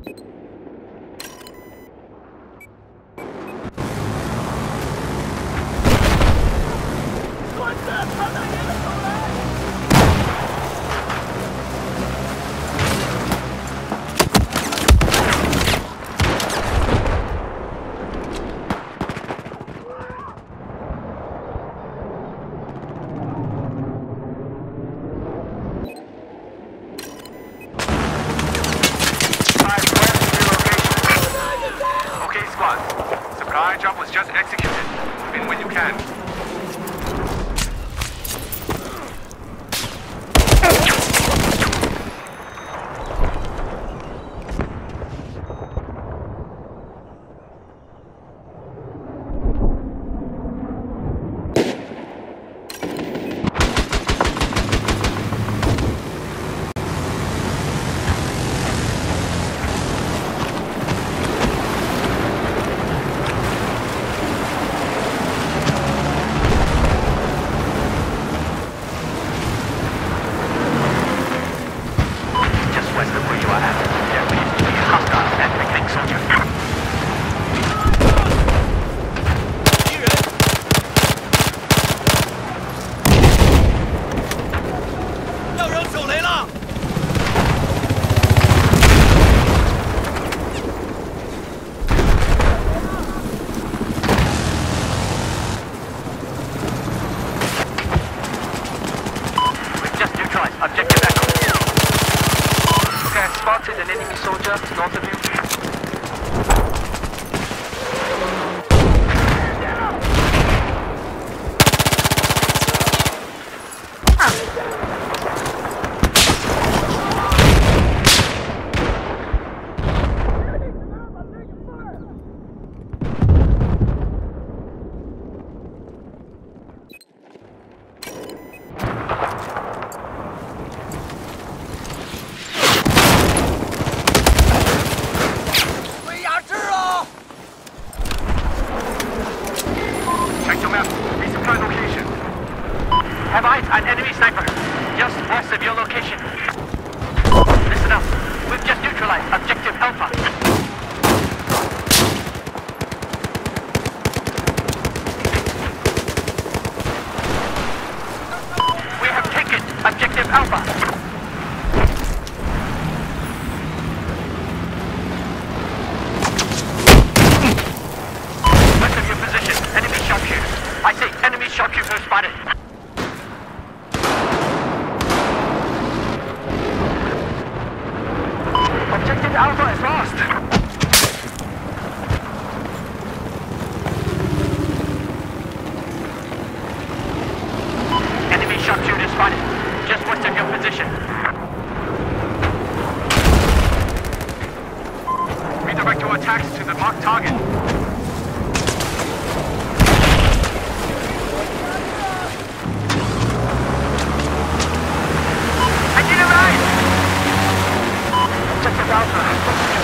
Supply job was just executed. Move in when you can. Objective Echo. Okay, I spotted an enemy soldier north of you. Have eyes on enemy sniper, just west of your location. Listen up, we've just neutralized Objective Alpha. We have taken Objective Alpha. West of your position, enemy sharpshooter. I say enemy sharpshooter spotted. Objective Alpha is lost! Enemy sharpshooter spotted, just west of your position. Redirect your attacks to the marked target. Alpha.